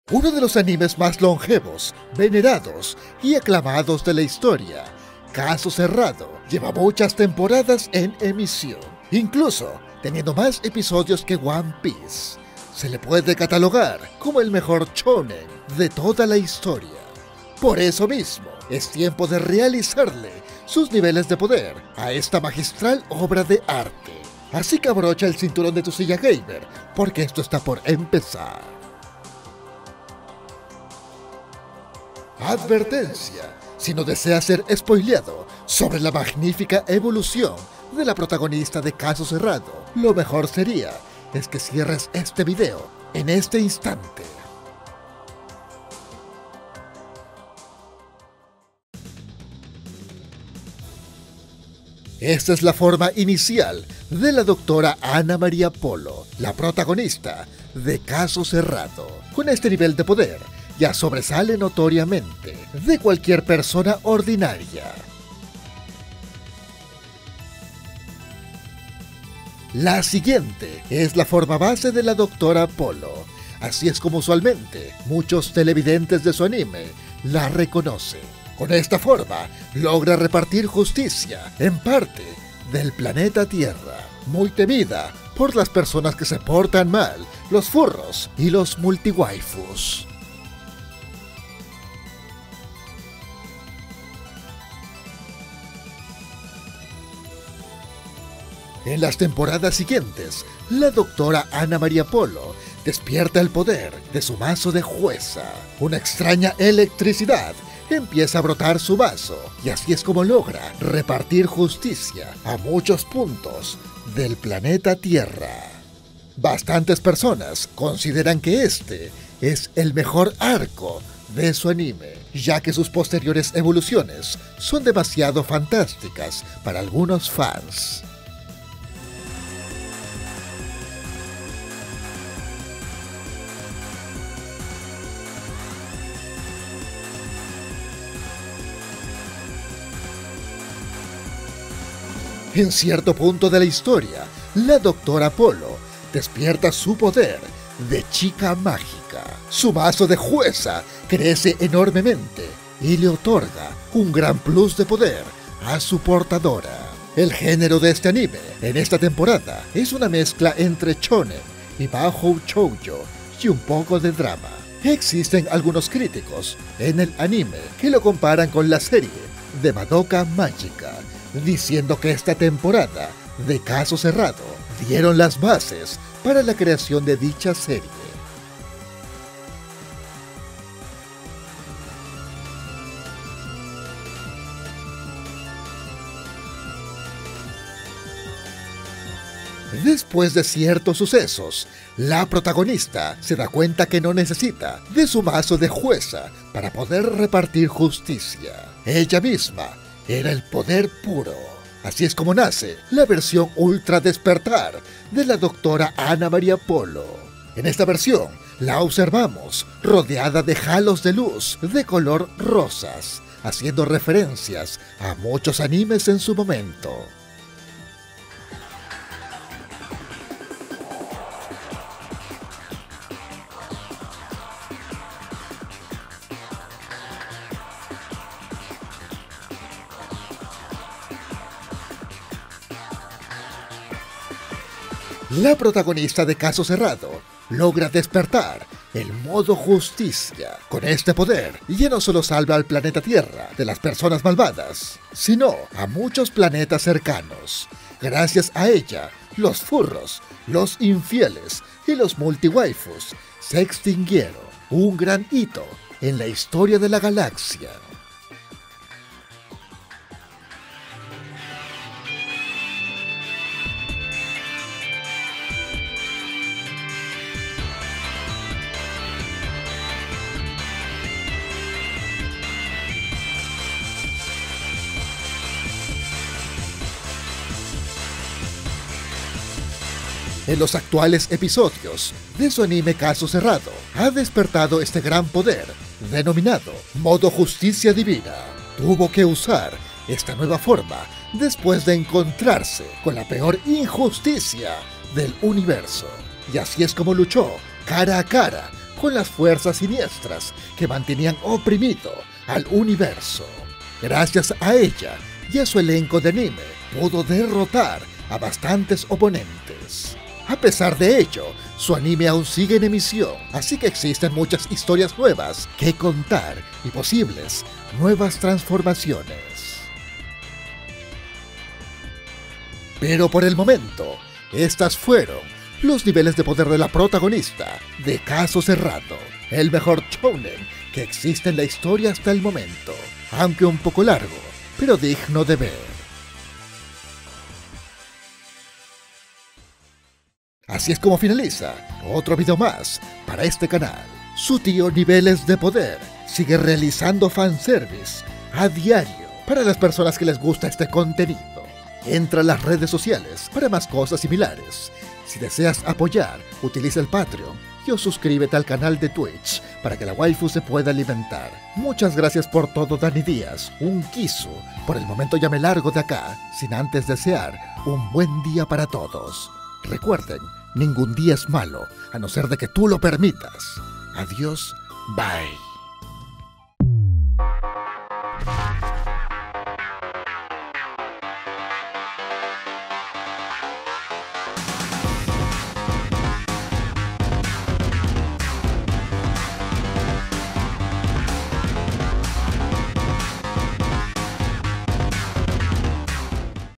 Uno de los animes más longevos, venerados y aclamados de la historia, Caso Cerrado, lleva muchas temporadas en emisión, incluso teniendo más episodios que One Piece. Se le puede catalogar como el mejor shonen de toda la historia. Por eso mismo, es tiempo de realizarle sus niveles de poder a esta magistral obra de arte. Así que abrocha el cinturón de tu silla gamer, porque esto está por empezar. Advertencia: si no deseas ser spoileado sobre la magnífica evolución de la protagonista de Caso Cerrado, lo mejor sería que cierres este video en este instante. Esta es la forma inicial de la doctora Ana María Polo, la protagonista de Caso Cerrado. Con este nivel de poder, ya sobresale notoriamente de cualquier persona ordinaria. La siguiente es la forma base de la doctora Polo. Así es como usualmente muchos televidentes de su anime la reconocen. Con esta forma, logra repartir justicia en parte del planeta Tierra, muy temida por las personas que se portan mal, los furros y los multiwaifus. En las temporadas siguientes, la doctora Ana María Polo despierta el poder de su mazo de jueza. Una extraña electricidad empieza a brotar su vaso, y así es como logra repartir justicia a muchos puntos del planeta Tierra. Bastantes personas consideran que este es el mejor arco de su anime, ya que sus posteriores evoluciones son demasiado fantásticas para algunos fans. En cierto punto de la historia, la doctora Polo despierta su poder de chica mágica. Su mazo de jueza crece enormemente y le otorga un gran plus de poder a su portadora. El género de este anime en esta temporada es una mezcla entre shonen y mahou shoujo y un poco de drama. Existen algunos críticos en el anime que lo comparan con la serie de Madoka Mágica, diciendo que esta temporada de Caso Cerrado dieron las bases para la creación de dicha serie. Después de ciertos sucesos, la protagonista se da cuenta que no necesita de su mazo de jueza para poder repartir justicia. Ella misma era el poder puro. Así es como nace la versión Ultra Despertar de la doctora Ana María Polo. En esta versión la observamos rodeada de halos de luz de color rosas, haciendo referencias a muchos animes en su momento. La protagonista de Caso Cerrado logra despertar el modo justicia. Con este poder, ya no solo salva al planeta Tierra de las personas malvadas, sino a muchos planetas cercanos. Gracias a ella, los furros, los infieles y los multiwaifus se extinguieron. Un gran hito en la historia de la galaxia. En los actuales episodios de su anime Caso Cerrado, ha despertado este gran poder, denominado Modo Justicia Divina. Tuvo que usar esta nueva forma después de encontrarse con la peor injusticia del universo. Y así es como luchó cara a cara con las fuerzas siniestras que mantenían oprimido al universo. Gracias a ella y a su elenco de anime, pudo derrotar a bastantes oponentes. A pesar de ello, su anime aún sigue en emisión, así que existen muchas historias nuevas que contar y posibles nuevas transformaciones. Pero por el momento, estas fueron los niveles de poder de la protagonista de Caso Cerrado, el mejor shounen que existe en la historia hasta el momento, aunque un poco largo, pero digno de ver. Así es como finaliza otro video más para este canal. Su tío Niveles de Poder sigue realizando fanservice a diario para las personas que les gusta este contenido. Entra a las redes sociales para más cosas similares. Si deseas apoyar, utiliza el Patreon o suscríbete al canal de Twitch para que la waifu se pueda alimentar. Muchas gracias por todo, Dani Díaz, un quiso. Por el momento ya me largo de acá, sin antes desear un buen día para todos. Recuerden, ningún día es malo, a no ser de que tú lo permitas. Adiós, bye.